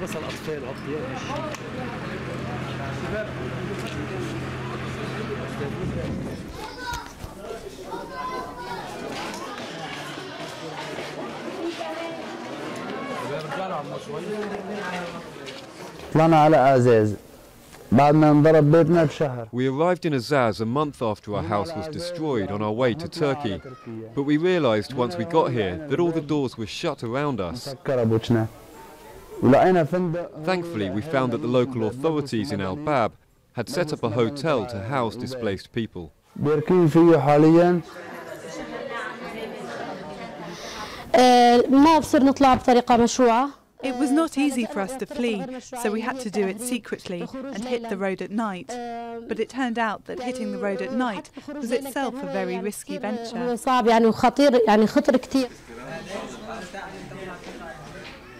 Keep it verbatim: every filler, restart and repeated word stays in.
طلعنا على Azaz. We arrived in Azaz a month after our house was destroyed on our way to Turkey, but we realized once we got here that all the doors were shut around us. Thankfully, we found that the local authorities in Al-Bab had set up a hotel to house displaced people. It was not easy for us to flee, so we had to do it secretly and hit the road at night. But it turned out that hitting the road at night was itself a very risky venture.